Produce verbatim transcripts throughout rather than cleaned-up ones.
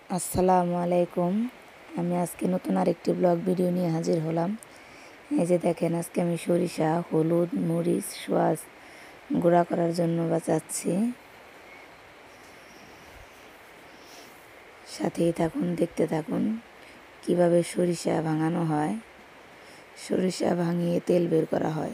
আসসালামু আলাইকুম। আমি আজকে নতুন আরেকটি ব্লগ ভিডিও নিয়ে হাজির হলাম। এই যে দেখেন, আজকে আমি সরিষা, হলুদ, মরিচ, সোয়াজ গুঁড়া করার জন্য বাঁচাচ্ছি। সাথেই থাকুন, দেখতে থাকুন কিভাবে সরিষা ভাঙানো হয়। সরিষা ভাঙিয়ে তেল বের করা হয়।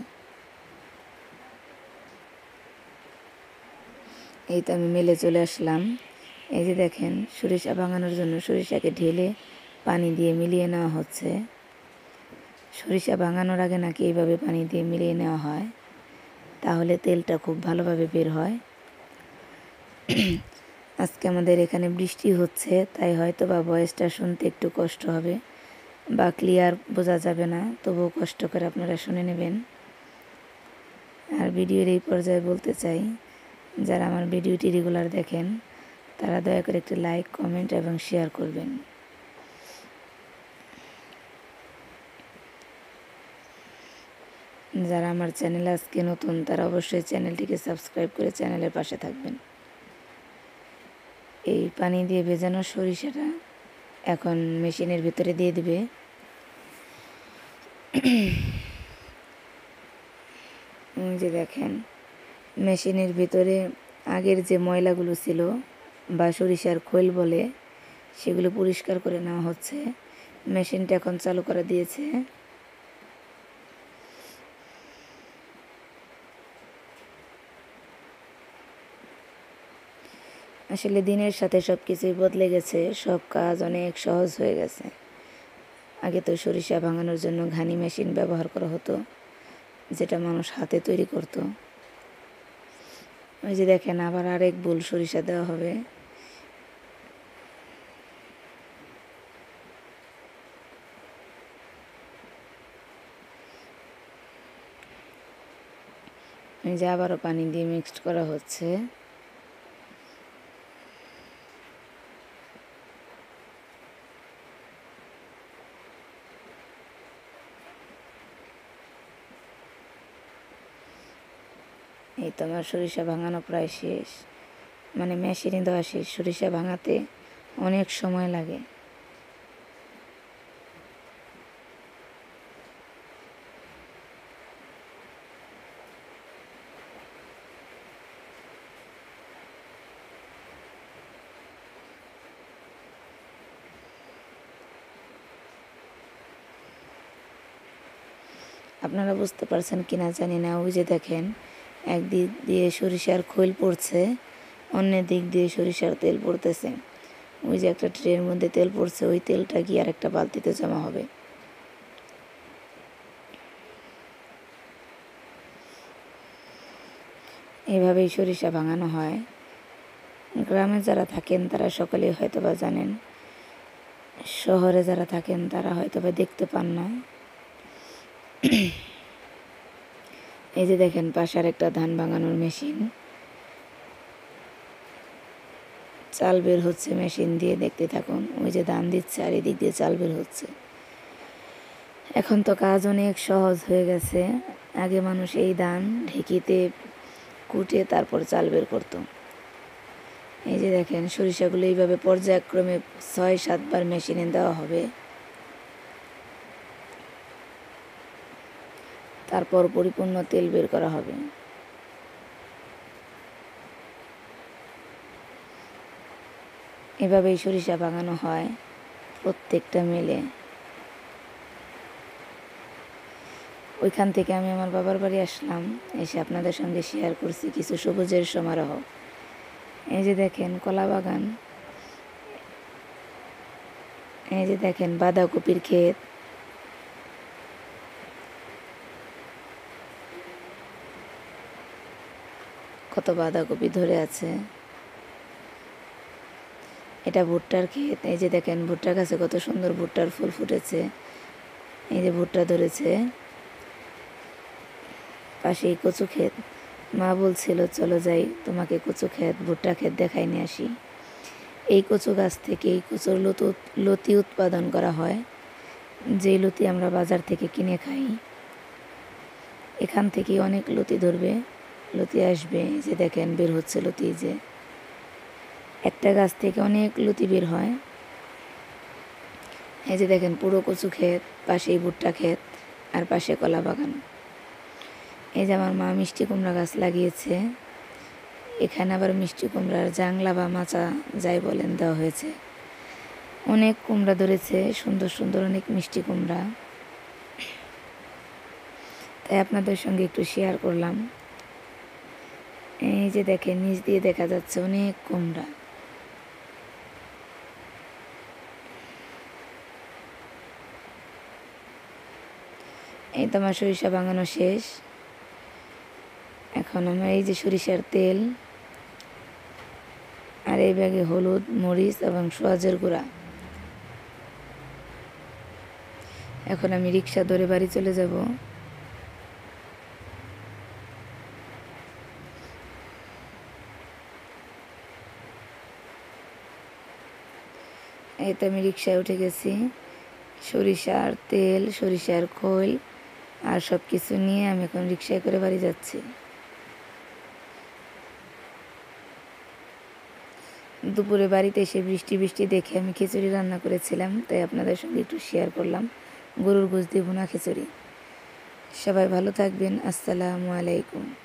এই তো আমি মেলে চলে আসলাম। এই যে দেখেন, সরিষা ভাঙানোর জন্য সরিষাকে ঢেলে পানি দিয়ে মিলিয়ে নেওয়া হচ্ছে। সরিষা ভাঙানোর আগে নাকি এইভাবে পানি দিয়ে মিলিয়ে নেওয়া হয়, তাহলে তেলটা খুব ভালোভাবে বের হয়। আজকে আমাদের এখানে বৃষ্টি হচ্ছে, তাই হয়তো বা ভয়েসটা শুনতে একটু কষ্ট হবে বা ক্লিয়ার বোঝা যাবে না, তবুও কষ্ট করে আপনারা শুনে নেবেন। আর ভিডিওর এই পর্যায়ে বলতে চাই, যারা আমার ভিডিওটি রেগুলার দেখেন তারা দয়া করে একটি লাইক, কমেন্ট এবং শেয়ার করবেন। যারা আমার চ্যানেলে আজকে নতুন তারা অবশ্যই চ্যানেলটিকে সাবস্ক্রাইব করে চ্যানেলের পাশে থাকবেন। এই পানি দিয়ে ভেজানো সরিষাটা এখন মেশিনের ভিতরে দিয়ে দিবে। যে দেখেন, মেশিনের ভিতরে আগের যে ময়লাগুলো ছিল বা সরিষার খৈল বলে, সেগুলো পরিষ্কার করে নেওয়া হচ্ছে। মেশিনটা এখন চালু করে দিয়েছে। আসলে দিনের সাথে সব কিছুই বদলে গেছে, সব কাজ অনেক সহজ হয়ে গেছে। আগে তো সরিষা ভাঙানোর জন্য ঘানি মেশিন ব্যবহার করা হতো, যেটা মানুষ হাতে তৈরি করত। ওই যে দেখেন, আবার আরেক বুল সরিষা দেওয়া হবে। এই যে আবারও পানি দিয়ে মিক্সড করা হচ্ছে। এই তো আমার সরিষা ভাঙানো প্রায় শেষ, মানে মেশিনে দেওয়া শেষ। সরিষা ভাঙাতে অনেক সময় লাগে। আপনারা বুঝতে পারছেন কিনা জানি না। ওই যে দেখেন, একদিক দিয়ে সরিষার খৈল পড়ছে, অন্য দিক দিয়ে সরিষার তেল পড়তেছে। ওই যে একটা ট্রের মধ্যে তেল পড়ছে, ওই তেলটা গিয়ে আর একটা বালতিতে জমা হবে। এভাবেই সরিষা ভাঙানো হয়। গ্রামে যারা থাকেন তারা সকলেই হয়তো বা জানেন, শহরে যারা থাকেন তারা হয়তো বা দেখতে পান না। এই যে দেখেন, পাশে আর একটা ধান ভাঙানোর মেশিন, চাল বের হচ্ছে মেশিন দিয়ে, দেখতে থাকুন। ওই যে ধান দিচ্ছে আর এদিক দিয়ে চাল বের হচ্ছে। এখন তো কাজ অনেক সহজ হয়ে গেছে। আগে মানুষ এই ধান ঢেঁকিতে কুটে তারপর চাল বের করতো। এই যে দেখেন, সরিষাগুলো এইভাবে পর্যায়ক্রমে ছয় সাতবার মেশিনে দেওয়া হবে, তারপর পরিপূর্ণ তেল বের করা হবে। এভাবেই সরিষা ভাঙানো হয় প্রত্যেকটা মেলে। ওইখান থেকে আমি আমার বাবার বাড়ি আসলাম, এসে আপনাদের সঙ্গে শেয়ার করছি কিছু সবুজের সমারোহ। এই যে দেখেন, কলা বাগান। এই যে দেখেন, বাঁধাকপির ক্ষেত। কত বাঁধাকপি ধরে আছে। এটা ভুট্টার ক্ষেত। এই যে দেখেন, ভুট্টার গাছে কত সুন্দর ভুট্টার ফুল ফুটেছে। এই যে ভুট্টা ধরেছে। পাশেই কচু ক্ষেত। মা বলছিল, চলো যাই, তোমাকে কচু ক্ষেত, ভুট্টা ক্ষেত দেখাই নিয়ে আসি। এই কচু গাছ থেকে এই কচুর লতি লতি উৎপাদন করা হয়, যেই লতি আমরা বাজার থেকে কিনে খাই। এখান থেকে অনেক লতি ধরবে, লতি আসবে। যে দেখেন, বের হচ্ছে লতি। যে একটা গাছ থেকে অনেক লতি বের হয়। এই যে দেখেন পুরো কচু ক্ষেত, পাশেই ভুট্টা ক্ষেত, আর পাশে কলা বাগান। এই যে আমার মা মিষ্টি কুমড়া গাছ লাগিয়েছে। এখানে আবার মিষ্টি কুমড়ার জাংলা বা মাচা যাই বলেন দেওয়া হয়েছে। অনেক কুমড়া ধরেছে, সুন্দর সুন্দর অনেক মিষ্টি কুমড়া, তাই আপনাদের সঙ্গে একটু শেয়ার করলাম। এই যে দেখেন নিচ দিয়ে দেখা যাচ্ছে অনেক কুমড়া। এই তো আমার সরিষা ভাঙানো শেষ। এখন আমার এই যে সরিষার তেল, আর এই ব্যাগে হলুদ, মরিচ এবং সোয়াজের গুঁড়া। এখন আমি রিক্সা ধরে বাড়ি চলে যাব। এই তো আমি রিক্সায় উঠে গেছি। সরিষার তেল, সরিষার খোল আর সব কিছু নিয়ে আমি এখন রিক্সায় করে বাড়ি যাচ্ছি। দুপুরে বাড়িতে এসে বৃষ্টি বৃষ্টি দেখে আমি খিচুড়ি রান্না করেছিলাম, তাই আপনাদের সঙ্গে একটু শেয়ার করলাম। গরুর গোশত দিয়ে ভুনা খিচুড়ি। সবাই ভালো থাকবেন। আসসালামু আলাইকুম।